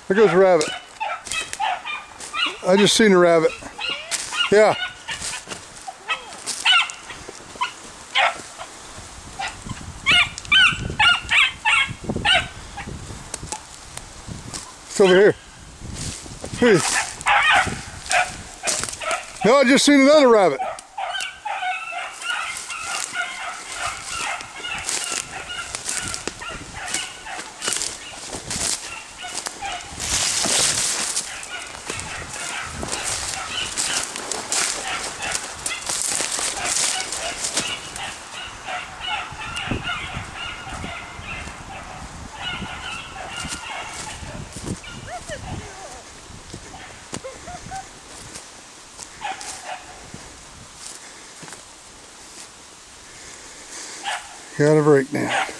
There goes a rabbit. I just seen a rabbit. Yeah. It's over here. Hey. No, I just seen another rabbit. Got a break now.